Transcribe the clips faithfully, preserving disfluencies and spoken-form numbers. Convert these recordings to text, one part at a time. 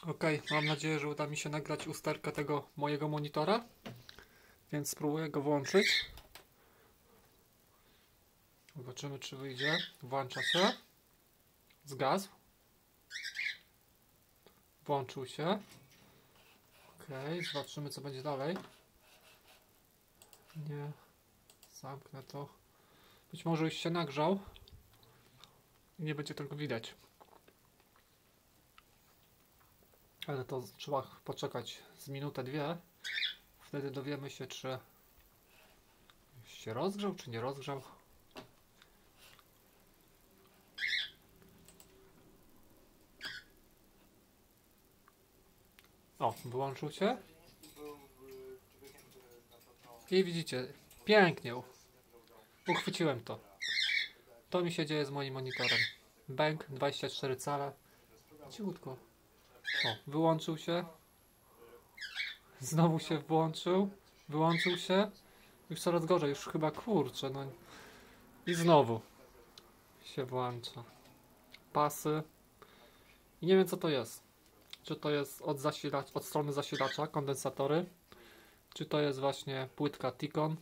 Ok, mam nadzieję, że uda mi się nagrać usterkę tego mojego monitora, więc spróbuję go włączyć. Zobaczymy, czy wyjdzie. Włącza się. Zgasł. Włączył się. Ok, zobaczymy, co będzie dalej. Nie. Zamknę to. Być może już się nagrzał i nie będzie tego widać. Ale to trzeba poczekać z minutę, dwie. Wtedy dowiemy się, czy się rozgrzał, czy nie rozgrzał. O, wyłączył się. I widzicie, pięknie. Uchwyciłem to. To mi się dzieje z moim monitorem. Bęk dwadzieścia cztery cale. Cichutko. O, wyłączył się. Znowu się włączył. Wyłączył się. Już coraz gorzej, już chyba kurczę. No. I znowu się włącza. Pasy. I nie wiem, co to jest. Czy to jest od, zasilacz, od strony zasilacza, kondensatory. Czy to jest właśnie płytka Tikon.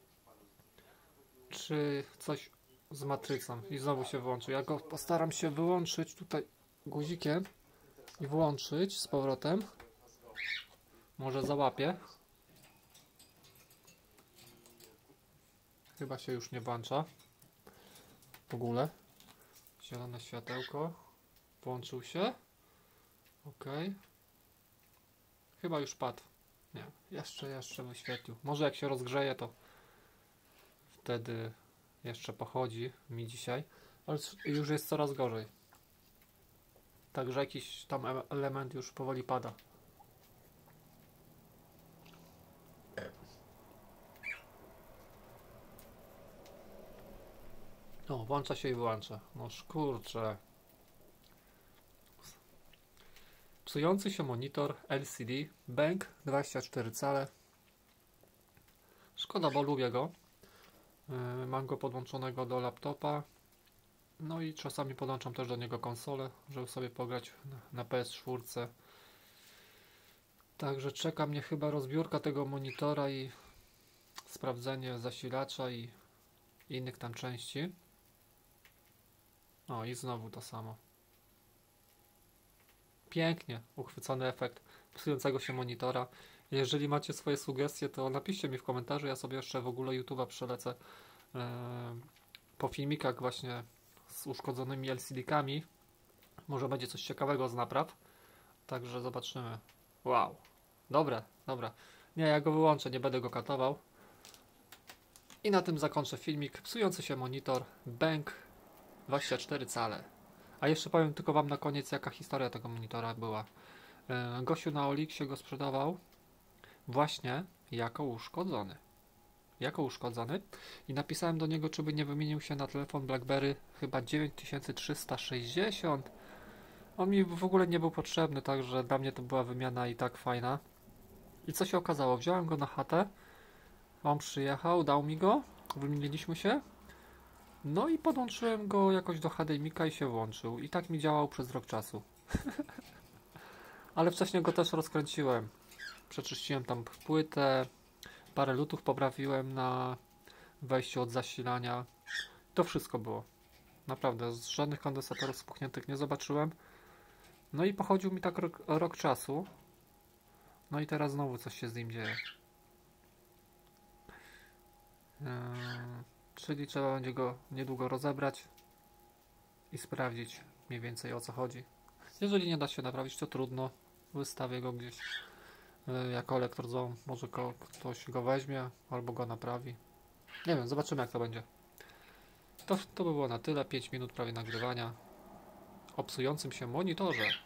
Czy coś z matrycą. I znowu się włączył. Ja go postaram się wyłączyć tutaj guzikiem i włączyć z powrotem. Może załapię. Chyba się już nie włącza. W ogóle. Zielone światełko. Włączył się. Ok. Chyba już padł. Nie. Jeszcze, jeszcze wyświetlił. Może jak się rozgrzeje, to wtedy jeszcze pochodzi mi dzisiaj. Ale już jest coraz gorzej. Także jakiś tam element już powoli pada. O, włącza się i wyłącza. No kurczę. Psujący się monitor L C D Bęk dwadzieścia cztery cale. Szkoda, bo lubię go. Yy, mam go podłączonego do laptopa. No i czasami podłączam też do niego konsolę, żeby sobie pograć na, na P S cztery. Także czeka mnie chyba rozbiórka tego monitora i sprawdzenie zasilacza i innych tam części. O, i znowu to samo. Pięknie uchwycony efekt psującego się monitora. Jeżeli macie swoje sugestie, to napiszcie mi w komentarzu. Ja sobie jeszcze w ogóle YouTube'a przelecę yy, po filmikach właśnie z uszkodzonymi L C D-kami. Może będzie coś ciekawego z napraw. Także zobaczymy. Wow. Dobre, dobra. Nie, ja go wyłączę, nie będę go katował. I na tym zakończę filmik. Psujący się monitor Bęk dwadzieścia cztery cale. A jeszcze powiem tylko wam na koniec, jaka historia tego monitora była. Yy, Gosiu na Oliksie go sprzedawał właśnie jako uszkodzony. Jako uszkodzony. I napisałem do niego, czy by nie wymienił się na telefon BlackBerry chyba dziewięć tysięcy trzysta sześćdziesiąt. On mi w ogóle nie był potrzebny, także dla mnie to była wymiana i tak fajna. I co się okazało? Wziąłem go na chatę. On przyjechał, dał mi go. Wymieniliśmy się. No i podłączyłem go jakoś do H D M I-ka i się włączył. I tak mi działał przez rok czasu. Ale wcześniej go też rozkręciłem. Przeczyściłem tam płytę. Parę lutów poprawiłem na wejściu od zasilania. To wszystko było. Naprawdę, z żadnych kondensatorów spuchniętych nie zobaczyłem. No i pochodził mi tak rok, rok czasu. No i teraz znowu coś się z nim dzieje. Yy, czyli trzeba będzie go niedługo rozebrać i sprawdzić mniej więcej, o co chodzi. Jeżeli nie da się naprawić, to trudno. Wystawię go gdzieś yy, jako elektrodzą. Może go, ktoś go weźmie albo go naprawi. Nie wiem, zobaczymy, jak to będzie. To, to by było na tyle. pięć minut prawie nagrywania o psującym się monitorze.